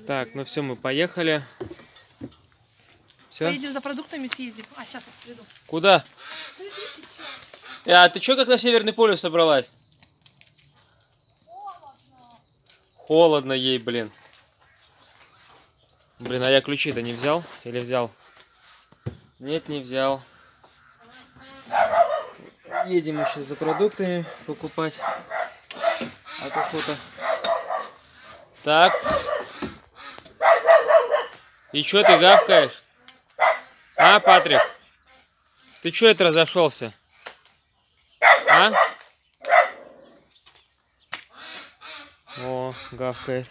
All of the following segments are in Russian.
Так, ну все, мы поехали. Все? Поедем за продуктами, съездим. А, сейчас я приду. Куда? 3000. А ты что, как на Северный полюс собралась? Холодно. Холодно ей, блин. Блин, а я ключи-то не взял? Или взял? Нет, не взял. Едем сейчас за продуктами покупать. А то что-то... Так. И что ты гавкаешь? А, Патрик? Ты что это разошелся? А? О, гавкает.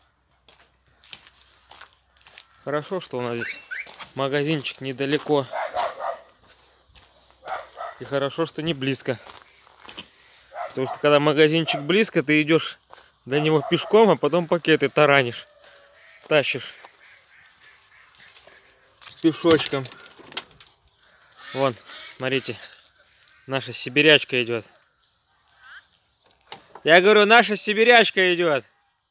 Хорошо, что у нас здесь магазинчик недалеко. И хорошо, что не близко. Потому что когда магазинчик близко, ты идешь до него пешком, а потом пакеты таранишь. Тащишь. Пешочком. Вон, смотрите. Наша сибирячка идет. Я говорю, наша сибирячка идет.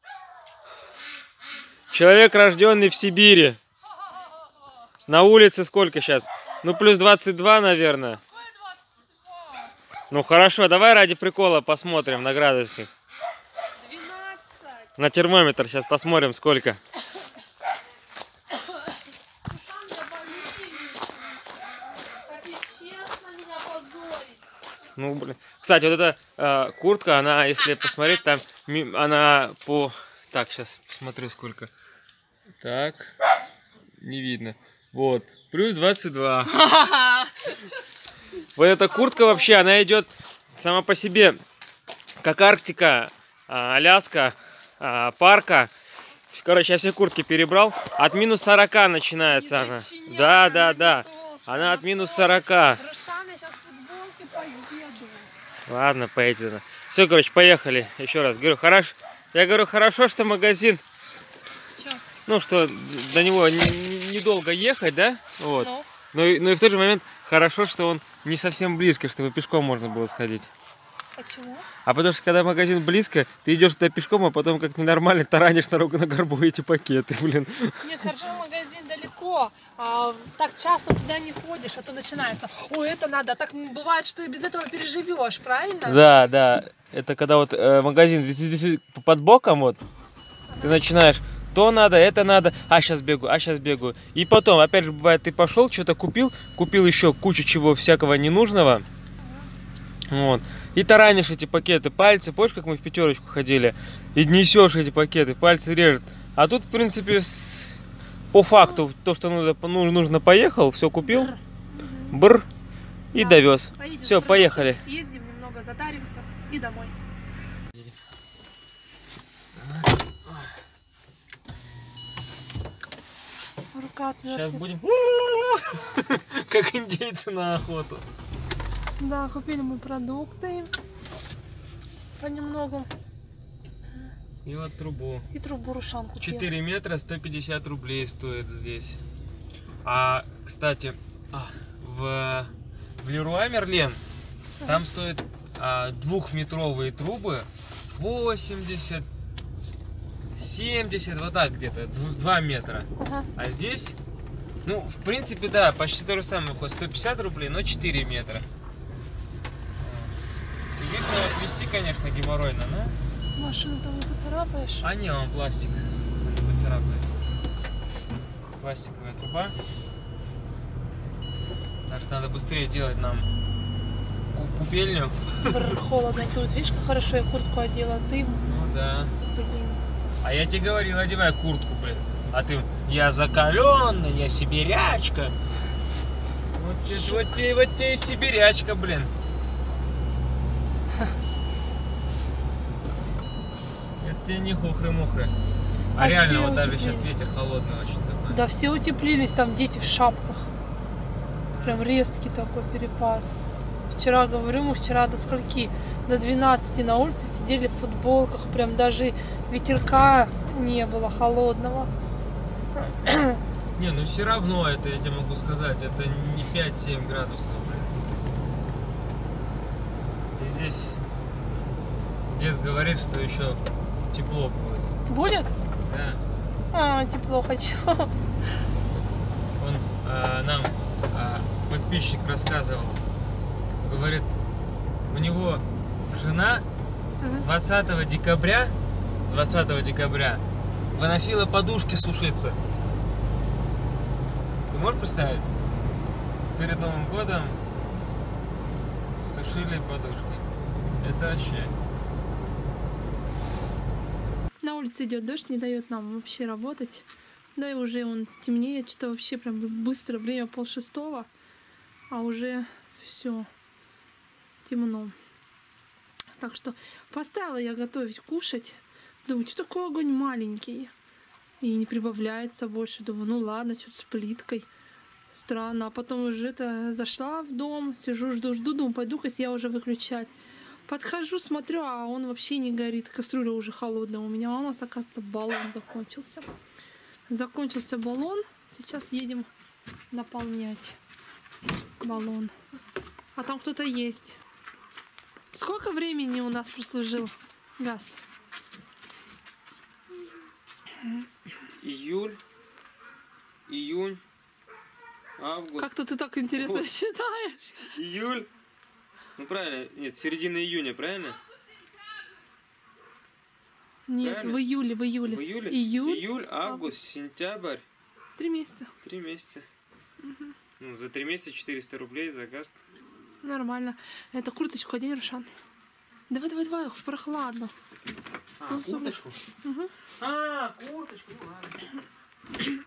Человек, рожденный в Сибири. На улице сколько сейчас? Ну, плюс 22, наверное. Ну, хорошо, давай ради прикола посмотрим на градусник. 12. На термометр сейчас посмотрим, сколько. Ну, блин. Кстати, вот эта куртка, она, если посмотреть, там, она по... Так, сейчас посмотрю, сколько. Так, не видно. Вот, плюс 22. Вот эта куртка вообще, она идет сама по себе, как Арктика, Аляска, парка. Короче, я все куртки перебрал. От минус 40 начинается она. Да, да, да. Она от минус 40. Ладно, поедем. Все, короче, поехали. Еще раз говорю, хорошо. Я говорю, хорошо, что магазин. Чё? Ну, что до него недолго ехать, да? Вот. Ну. Но и в тот же момент хорошо, что он не совсем близко, чтобы пешком можно было сходить. Почему? А потому что когда магазин близко, ты идешь туда пешком, а потом как ненормально таранишь на горбу эти пакеты, блин. Нет, хорошо, магазин далеко. Так часто туда не ходишь, а то начинается. Ой, это надо. Так бывает, что и без этого переживешь, правильно? Да, да. Это когда вот магазин под боком, вот, ты начинаешь, то надо, это надо, а сейчас бегу. И потом, опять же, бывает, ты пошел, что-то купил еще кучу чего всякого ненужного. Вот. И таранишь эти пакеты, пальцы, помнишь, как мы в пятерочку ходили, и несешь эти пакеты, пальцы режет. А тут, в принципе, по факту, то, что нужно, поехал, все купил, бр, и да, довез. Все, поехали. Съездим, немного затаримся и домой. Рука отмерзнет. Сейчас будем как индейцы на охоту. Да, купили мы продукты понемногу. И вот трубу. И трубу Рушан купил. 4 метра 150 рублей стоит здесь. А, кстати, в Леруа Мерлен там стоят двухметровые трубы 80, 70, вот так где-то, 2 метра. Ага. А здесь, ну, в принципе, да, почти то же самое, 150 рублей, но 4 метра. Единственное, вот вести, конечно, геморройно, но... Машину там не поцарапаешь? А не, он пластик не поцарапает. Пластиковая труба. Так что надо быстрее делать нам купельню. Холодно тут, видишь, как хорошо я куртку одела, ты... Ну да. Блин. А я тебе говорил, одевай куртку, блин. А ты, я закаленный, я сибирячка. Вот тебе и сибирячка, блин. Это тебе не хухры-мухры. А реально, вот даже сейчас ветер холодный очень такой. Да, все утеплились, там дети в шапках. Прям резкий такой перепад. Вчера, говорю, мы вчера до скольки? До 12 на улице сидели в футболках. Прям даже ветерка не было холодного. Не, ну все равно это, я тебе могу сказать, это не 5-7 градусов, блин. И здесь дед говорит, что еще тепло будет. Будет? Да. А, тепло хочу. Он нам подписчик рассказывал. Говорит, у него жена 20 декабря выносила подушки сушиться. Ты можешь представить? Перед Новым годом сушили подушки. Это вообще... На улице идет дождь, не дает нам вообще работать. Да и уже он темнеет, что вообще прям быстро, время 5:30, а уже все темно. Так что поставила я готовить, кушать. Думаю, что такой огонь маленький. И не прибавляется больше. Думаю, ну ладно, что-то с плиткой. Странно. А потом уже зашла в дом, сижу, жду, думаю, пойду-ка я уже выключать. Подхожу, смотрю, а он вообще не горит. Кастрюля уже холодная у меня. А у нас, оказывается, баллон закончился. Закончился баллон. Сейчас едем наполнять баллон. А там кто-то есть. Сколько времени у нас прослужил газ? Июль, июнь, август. Как-то ты так интересно считаешь. Июль. Ну правильно, нет, середина июня, правильно? Нет, правильно? в июле. В июле? Июль, Июль, август, сентябрь. 3 месяца. 3 месяца. Ну, за 3 месяца 400 рублей за газ. Нормально. Это курточку одень, Рушан. Давай, прохладно. Ну, курточку? Угу. Курточку, ну ладно.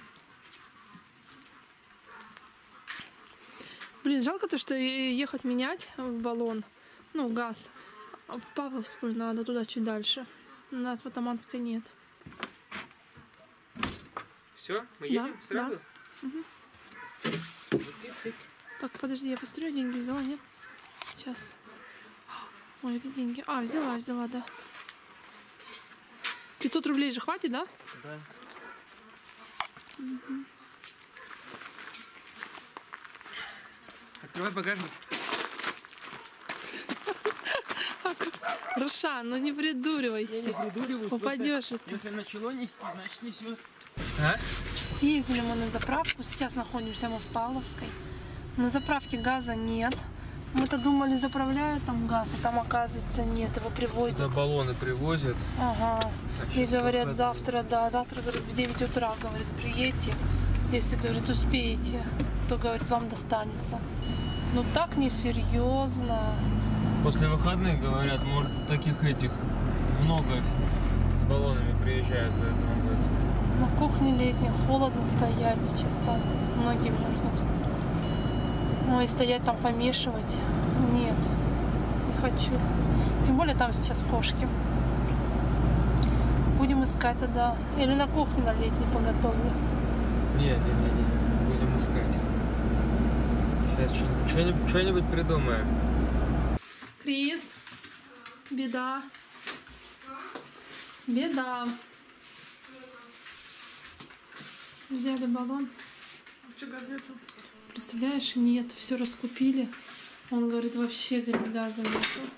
Блин, жалко то, что ехать менять в баллон, ну, газ. В Павловскую надо, туда чуть дальше. У нас в Атаманской нет. Все, мы едем сразу? Да. Так, подожди, я посмотрю, деньги взяла, нет? Сейчас. Ой, это деньги. А, взяла, да. 500 рублей же хватит, да? Да. Угу. Открывай багажник. Рушан, ну не придуривайся. Я не придуриваюсь. Упадешь. Если начало нести, значит несет. А? Съездили мы на заправку. Сейчас находимся мы в Павловской. На заправке газа нет. Мы-то думали, заправляют там газ, а там, оказывается, нет. Его привозят. За баллоны привозят. Ага. И говорят, завтра, говорит, в 9 утра, говорит, приедьте. Если, говорит, успеете, то, говорит, вам достанется. Ну так несерьезно. После выходных, говорят, может, таких много с баллонами приезжают в этом году. На кухне летней холодно стоять сейчас там. Многие мерзнут. Ну и стоять там помешивать. Нет, не хочу. Тем более там сейчас кошки. Будем искать тогда. Или на кухне на летней поготовлю. Не. Будем искать. Сейчас что-нибудь придумаем. Крис, беда. Беда. Взяли баллон. Представляешь, нет, все раскупили. Он говорит, вообще, говорит, газа нету.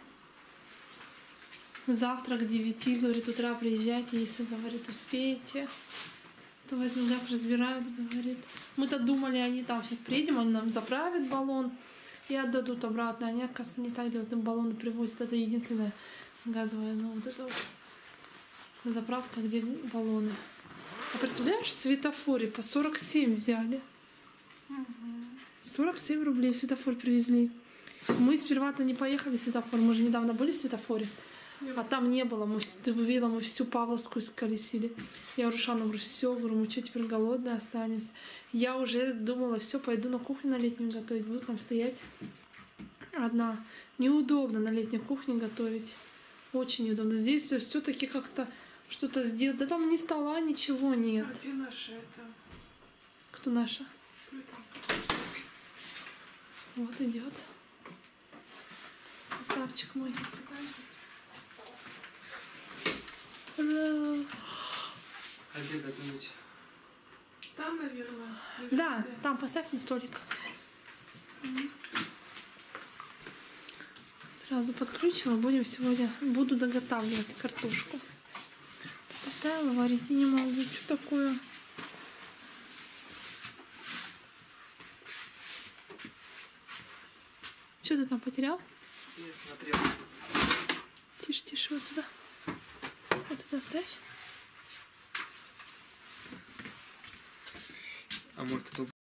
Завтра к 9, говорит, утра приезжайте, если, говорит, успеете, то возьмем газ, разбирают, говорит. Мы-то думали, они там сейчас приедем, они нам заправят баллон и отдадут обратно. Они, оказывается, не так делают, им баллоны привозят. Это единственная газовая, ну, вот это вот заправка, где баллоны. А представляешь, в светофоре по 47 взяли. 47 рублей в светофор привезли. Мы сперва-то не поехали в светофор. Мы же недавно были в светофоре. А там не было. Ты увидела, мы всю Павловскую сколесили. Я Рушану говорю, все, говорю, мы что, теперь голодные останемся? Я уже думала, все, пойду на кухню на летнюю готовить. Буду там стоять одна. Неудобно на летней кухне готовить. Очень неудобно. Здесь все-таки как-то что-то сделать. Да там ни стола, ничего нет. А где наша это? Кто наша? Вот идет. Красавчик мой. Ура! А где готовить? Там, наверное. Да, там поставь мне столик. Сразу подключила. Буду доготавливать картошку. поставила, варить и не могу. Что такое? Что ты там потерял? Я смотрел. Тише, тише, вот сюда. Вот сюда ставь. А может кто